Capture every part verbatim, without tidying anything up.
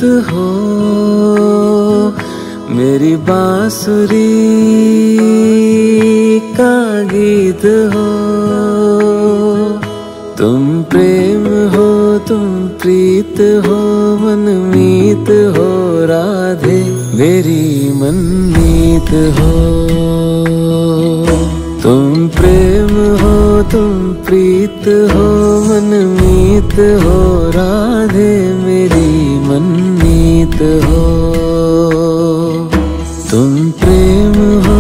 हो, मेरी बांसुरी का गीत हो। तुम प्रेम हो, तुम प्रीत हो, मनमीत हो राधे, मेरी मनमीत हो। तुम प्रेम हो, तुम प्रीत हो, मनमीत हो राधे, मेरी मनमीत हो। तुम प्रेम हो,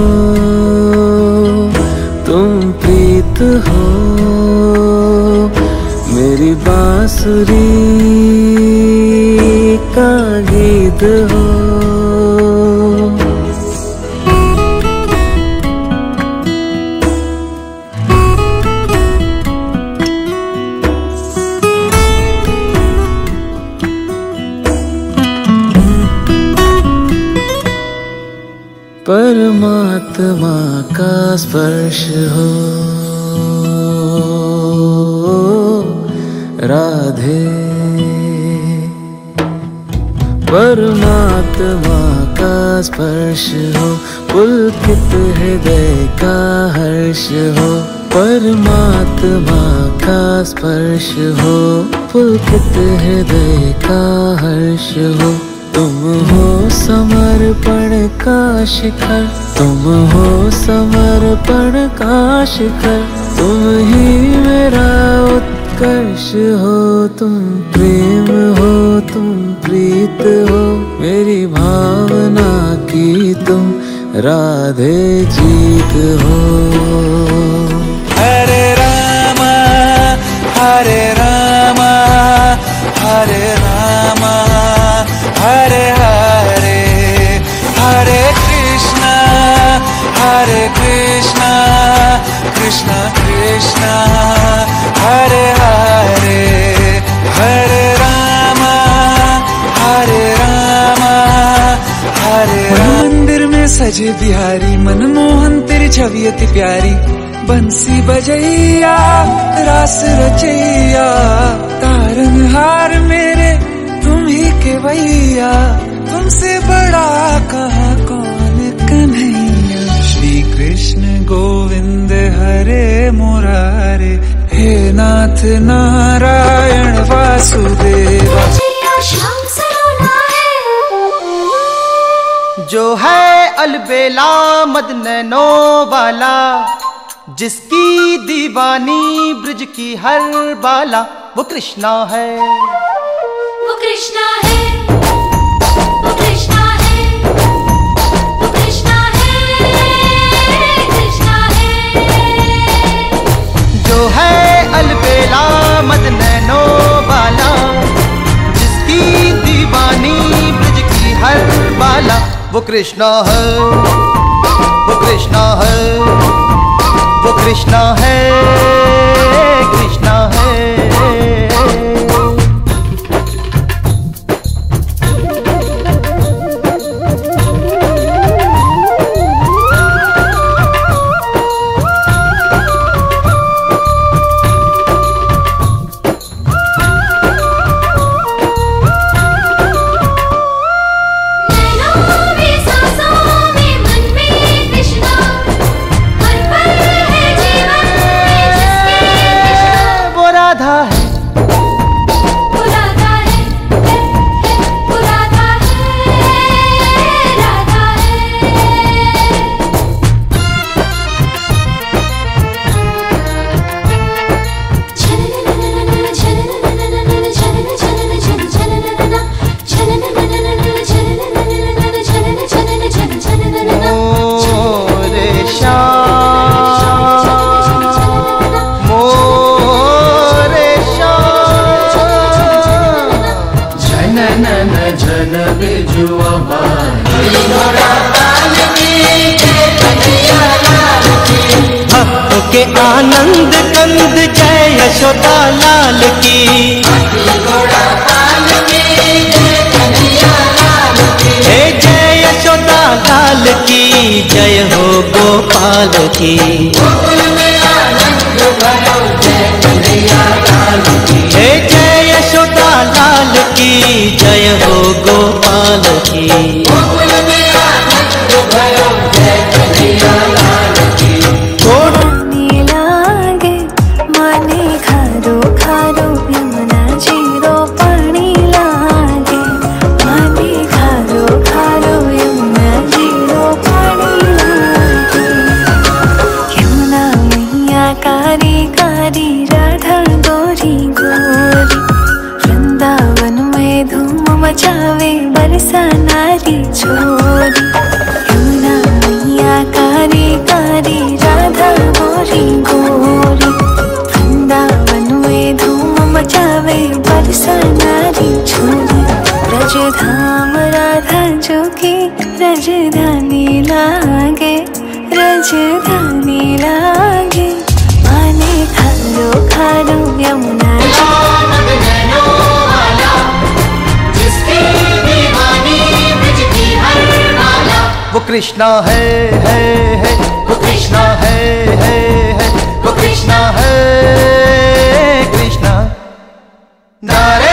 तुम प्रीत हो, मेरी बांसुरी का गीत हो। परमात्मा का स्पर्श हो राधे, परमात्मा का स्पर्श हो, पुलकित हृदय का हर्ष हो। परमात्मा का स्पर्श हो, पुलकित हृदय का हर्ष हो। तुम हो समर्पण का शिखर, तुम हो समर्पण का शिखर, तुम ही मेरा उत्कर्ष हो। तुम प्रेम हो, तुम प्रीत हो, मेरी भावना की तुम राधे जीत हो। हरे रामा हरे रामा हरे रामा हरे हरे, हरे कृष्णा हरे कृष्णा कृष्णा कृष्णा हरे हरे, हरे रामा हरे रामा हरे रामा। मंदिर में सजे बिहारी, मनमोहन तेरी छवि अति प्यारी। बंसी बजैया रास रचैया, तारनहार मेरे तुम ही के भैया। तुमसे बड़ा कहा कौन कन्हैया। श्री कृष्ण गोविंद हरे मुरारे, हे नाथ नारायण वासुदेवा। जो है अलबेला मद नैनो वाला, जिसकी दीवानी ब्रिज की हर बाला, वो कृष्णा है, वो कृष्णा है, वो कृष्णा है, वो कृष्णा है, कृष्णा है। जो है अलबेला मद नैनो वाला, जिसकी दीवानी ब्रिज की हर बाला, वो कृष्णा है, वो कृष्णा है, वो कृष्णा है, कृष्णा है। के आनंद कंद जय यशोदा लाल की, हे जय यशोदा लाल की, जय हो गोपाल की। हे जय यशोदा लाल की, जय हो गो बरसा नारी छोरी। यमुना मैया कारी कारी राधा गोरी गोरी। वृंदावन में धूम मचावे बरसा नारी छोरी। ब्रज धाम राधा जो की राजधानी लागे राजधानी लागे। माने खालो खालो यमुना जी। वो कृष्णा है है है वो कृष्णा है है है वो कृष्णा है कृष्णा नारे